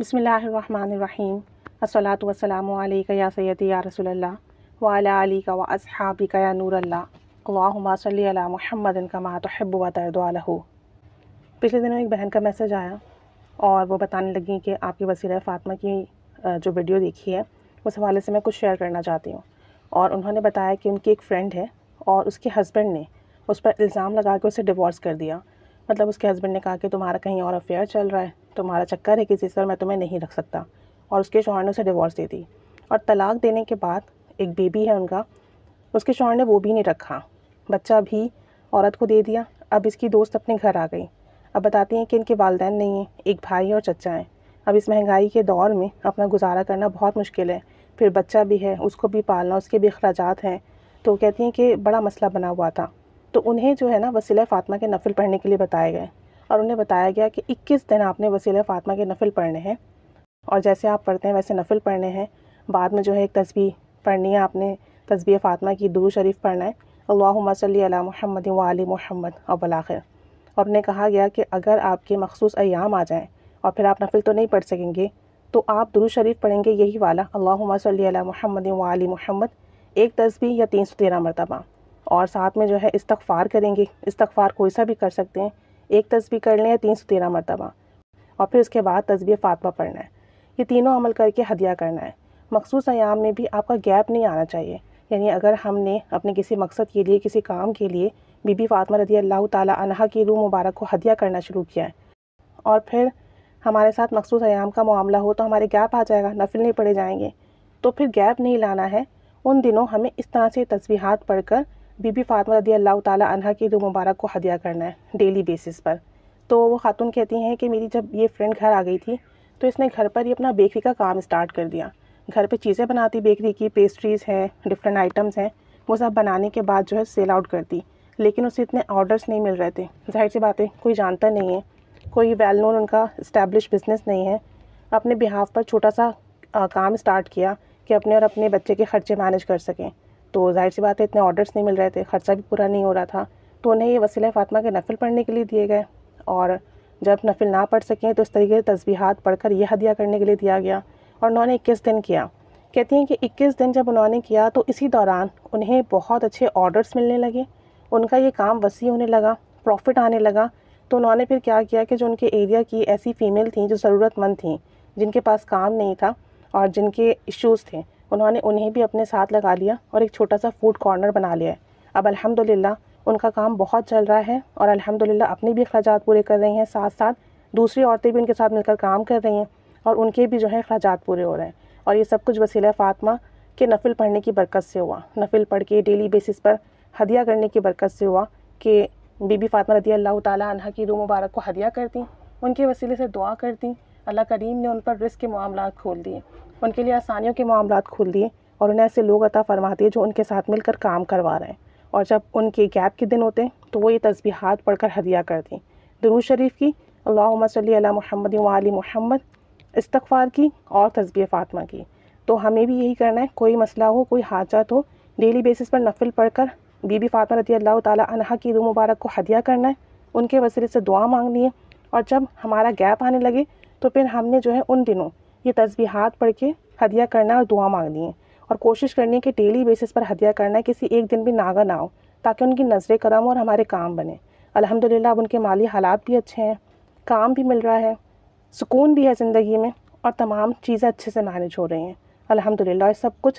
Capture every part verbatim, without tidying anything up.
बिस्मिल्लाहिर्रहमानिर्रहीम। अस्सलातु वस्सलामु अलैका या सय्यदी या रसूलल्लाह व अला आलिका व अस्हाबिका या नूरल्लाह। अल्लाहुम्मा सल्ली अला मुहम्मदिन कमा तुहिब्बु व तर्दु अलहु। पिछले दिनों एक बहन का मैसेज आया और वो बताने लगी कि आपकी वसीला फ़ातिमा की जो वीडियो देखी है उस हवाले से मैं कुछ शेयर करना चाहती हूँ। और उन्होंने बताया कि उनकी एक फ़्रेंड है और उसके हस्बैंड ने उस पर इल्ज़ाम लगा के उसे डिवोर्स कर दिया। मतलब उसके हस्बैंड ने कहा कि तुम्हारा कहीं और अफेयर चल रहा है, तुम्हारा चक्कर है किसी से और मैं तुम्हें नहीं रख सकता, और उसके शौहर ने उसे डिवोर्स दे दी। और तलाक देने के बाद एक बेबी है उनका, उसके शौहर ने वो भी नहीं रखा, बच्चा भी औरत को दे दिया। अब इसकी दोस्त अपने घर आ गई। अब बताती हैं कि इनके वालिदैन नहीं हैं, एक भाई और चचा हैं। अब इस महंगाई के दौर में अपना गुजारा करना बहुत मुश्किल है, फिर बच्चा भी है, उसको भी पालना, उसके भी अखराजात हैं। तो कहती हैं कि बड़ा मसला बना हुआ था। तो उन्हें जो है ना वसीला फ़ातिमा के नफ़िल पढ़ने के लिए बताए गए और उन्हें बताया गया कि इक्कीस दिन आपने वसीला फ़ातिमा के नफ़िल पढ़ने हैं, और जैसे आप पढ़ते हैं वैसे नफ़िल पढ़ने हैं। बाद में जो है एक तस्बीह पढ़नी है आपने, तस्बीह फ़ातिमा की दुरूद शरीफ पढ़ना है, अल्लाहुम्मा सल्ली अला मुहम्मद व आलि मुहम्मद अव्वल आखिर। और उन्हें कहा गया कि अगर आपके मखसूस अय्याम आ जाएँ और फिर आप नफ़िल तो नहीं पढ़ सकेंगे तो आप दुरूद शरीफ पढ़ेंगे यही वाला, अल्लाहुम्मा सल्ली अला मुहम्मद व आलि मुहम्मद, एक तस्बीह या तीन सौ तेरह मरतबा। और साथ में जो है इस्तग़फ़ार करेंगे। इस्तग़फ़ार कोई सा भी कर सकते हैं, एक तस्बीह कर लें या तीन सौ तेरह मरतबा। और फिर उसके बाद तस्बीह फ़ातिमा पढ़ना है। ये तीनों अमल करके हदिया करना है। मखसूस अय्याम में भी आपका गैप नहीं आना चाहिए। यानी अगर हमने अपने किसी मकसद के लिए, किसी काम के लिए बीबी फ़ातिमा रज़ी अल्लाह ताला अन्हा की रूह मुबारक को हदिया करना शुरू किया है और फिर हमारे साथ मखसूस अय्याम का मामला हो तो हमारे गैप आ जाएगा, नफिल नहीं पढ़े जाएंगे। तो फिर गैप नहीं लाना है। उन दिनों हमें इस तरह से तस्बीहात पढ़कर बीबी फ़ातिमा रज़ी अल्लाह ताला अन्हा की रूह मुबारक को हदिया करना है डेली बेसिस पर। तो वो खातून कहती हैं कि मेरी जब ये फ्रेंड घर आ गई थी तो इसने घर पर ही अपना बेकरी का काम स्टार्ट कर दिया। घर पे चीज़ें बनाती, बेकरी की पेस्ट्रीज़ हैं, डिफरेंट आइटम्स हैं, वो सब बनाने के बाद जो है सेल आउट करती। लेकिन उसे इतने ऑर्डर्स नहीं मिल रहे थे। जाहिर सी बात है, कोई जानता नहीं है, कोई वेल नोन उनका इस्टेब्लिश बिज़नेस नहीं है। अपने बिहाफ पर छोटा सा आ, काम स्टार्ट किया कि अपने और अपने बच्चे के ख़र्चे मैनेज कर सकें। तो जाहिर सी बात है, इतने ऑर्डर्स नहीं मिल रहे थे, ख़र्चा भी पूरा नहीं हो रहा था। तो उन्हें ये वसीला फ़ातिमा के नफ़िल पढ़ने के लिए दिए गए और जब नफ़िल ना पढ़ सकें तो इस तरीके से तस्बीहात पढ़कर यह हदिया करने के लिए दिया गया। और उन्होंने इक्कीस दिन किया। कहती हैं कि इक्कीस दिन जब उन्होंने किया तो इसी दौरान उन्हें बहुत अच्छे ऑर्डर्स मिलने लगे, उनका ये काम वसी होने लगा, प्रॉफिट आने लगा। तो उन्होंने फिर क्या किया कि जो उनके एरिया की ऐसी फ़ीमेल थी जो ज़रूरतमंद थी, जिनके पास काम नहीं था और जिनके इश्यूज़ थे, उन्होंने उन्हें भी अपने साथ लगा लिया और एक छोटा सा फूड कॉर्नर बना लिया है। अब अल्हम्दुलिल्लाह उनका काम बहुत चल रहा है और अल्हम्दुलिल्लाह अपने भी अखराजात पूरे कर रही हैं, साथ साथ दूसरी औरतें भी उनके साथ मिलकर काम कर रही हैं और उनके भी जो है अखराजात पूरे हो रहे हैं। और ये सब कुछ वसीला फ़ातिमा के नफ़िल पढ़ने की बरकत से हुआ। नफ़िल पढ़ के डेली बेसिस पर हदिया करने की बरकत से हुआ कि बीबी फ़ातिमा रज़ी अल्लाह ताला अन्हा की रूह मुबारक को हदिया करती, उनके वसीले से दुआ करती। अल्लाह करीम ने उन पर रिज़्क़ के मामलात खोल दिए, उनके लिए आसानियों के मामलात खोल दिए और उन्हें ऐसे लोग अता फ़रमाती है जो उनके साथ मिलकर काम करवा रहे हैं। और जब उनके गैप के दिन होते हैं तो वो ये तस्बीहात पढ़कर हदिया करती, दुरूद शरीफ की, अल्लाहुम्मा सल्ली अला मुहम्मद व आलि मुहम्मद, इस्तग़फ़ार की और तस्बीह फ़ातिमा की। तो हमें भी यही करना है। कोई मसला हो, कोई हाजत हो, डेली बेसिस पर नफ़िल पढ़कर बीबी फ़ातिमा रज़ी अल्लाह ताला अन्हा की रूह मुबारक को हदिया करना है, उनके वसीले से दुआ मांगनी है। और जब हमारा गैप आने लगे तो फिर हमने जो है उन दिनों ये तस्बीहात पढ़ के हदिया करना और दुआ मांगनी है। और कोशिश करनी है कि डेली बेसिस पर हदिया करना है, किसी एक दिन भी नागा ना हो, ताकि उनकी नज़र करम और हमारे काम बने। अल्हम्दुलिल्लाह अब उनके माली हालात भी अच्छे हैं, काम भी मिल रहा है, सुकून भी है ज़िंदगी में और तमाम चीज़ें अच्छे से मैनेज हो रही हैं अल्हम्दुलिल्लाह। सब कुछ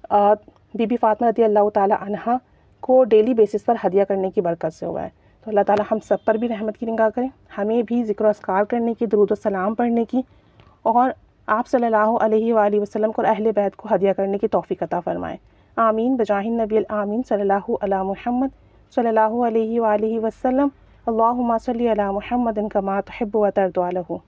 बीबी फ़ातिमा रज़ी अल्लाह ताला अन्हा को डेली बेसिस पर हदिया करने की बरकत से हुआ है। तो अल्लाह ताला हम सब पर भी रहमत की निगाह करें, हमें भी ज़िक्र अस्कार करने की, दुरूद व सलाम पढ़ने की और आप सल्लल्लाहु अलैहि वालैहि वसल्लम को और अहले बैत को हदिया करने की तौफ़ीक़ अता फ़रमाएँ। आमीन बजाहिन नबी आमीन सल्लल्लाहु अला मुहम्मद सल्लल्लाहु अलैहि वालैहि वसल्लम। अल्लाहुम्मा सल्ली अला मुहम्मदिन कमा तुहिब्बु व तर्दु अलहु।